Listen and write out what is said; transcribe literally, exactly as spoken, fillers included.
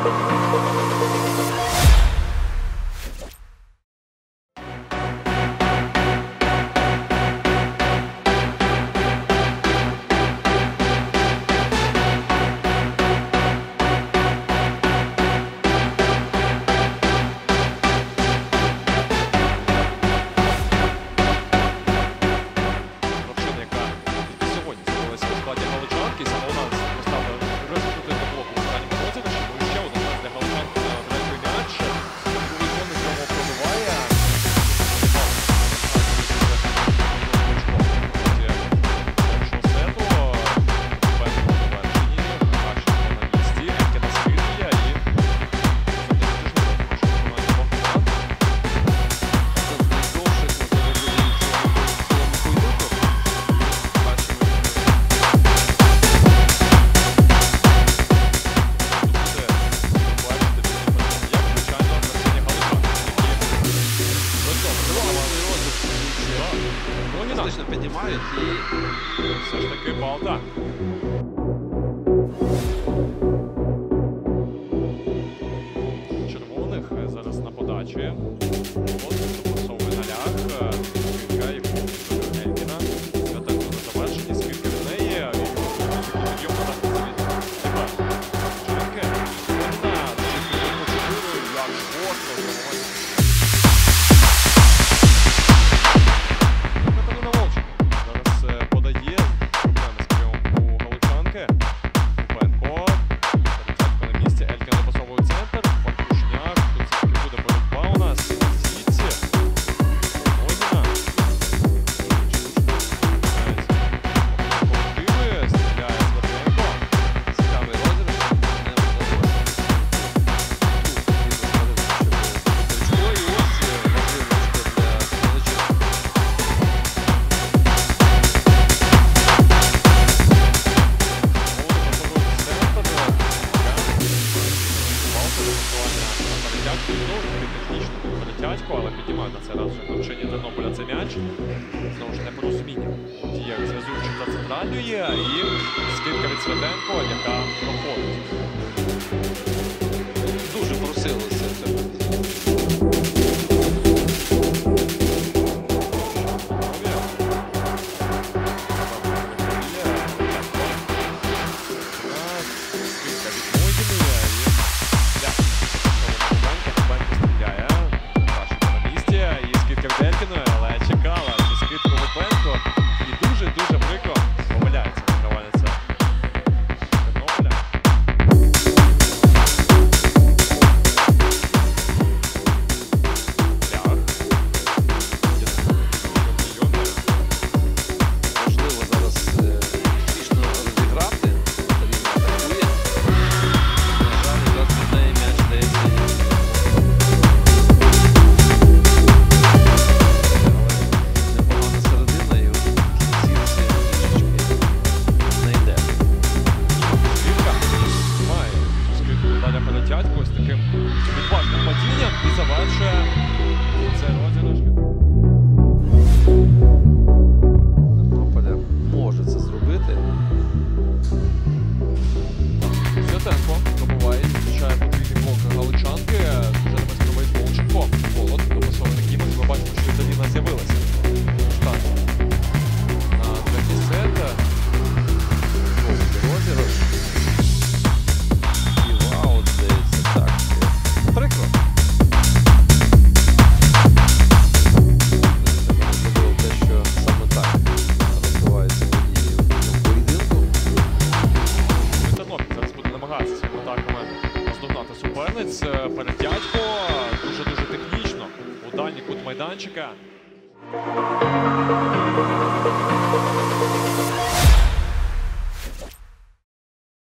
Точно піднімають і все ж таки балда. Червоних зараз на подачі. Допасовує на лях. Скидка і повністю Елькіна. Святенко на завершенні. Скидка від неї. Такий підйом на захід. Тепер. Ченке. Одна. чотири. Як швидко. Але піднімають на цей раз вже навчання Тернополя це м'яч. Знову ж непорозуміння у діях зв'язуючи та центральної. І скидка від Святенко, яка проходить. Дуже просилося це. Але чекала цю скидку Липенко і дуже-дуже прикро помиляється вигравальниця Тернополя. Лях. Можливо зараз успішно розіграти. Він атакує. На жаль, якраз від неї м'яч дається. Ось таким відважним падінням і завершує цей розіграш. Тернополя може це зробити. Святенко добуває, включає потрібні блоки галичанки. Вже на майстровий Волченко. Волод, допасований Кімець. Ми бачимо, що Віталіна з'явилася. Так. На третій сет. Розіграш. Прикро. Те, що саме так розвиваються події в поєдинку. Тернопіль зараз буде намагатися своїми атаками наздогнати суперниць. Передядько дуже-дуже технічно у дальній кут майданчика.